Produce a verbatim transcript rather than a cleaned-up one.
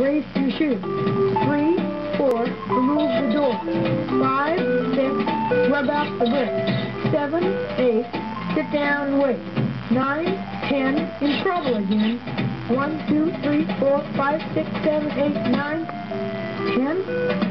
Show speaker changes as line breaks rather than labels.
lace your shoes. Three, four, remove the door. Five, six, rub out the brick. Seven, eight, sit down and wait. Nine, ten, in trouble again. One, two, three, four, five, six, seven, eight, nine, ten.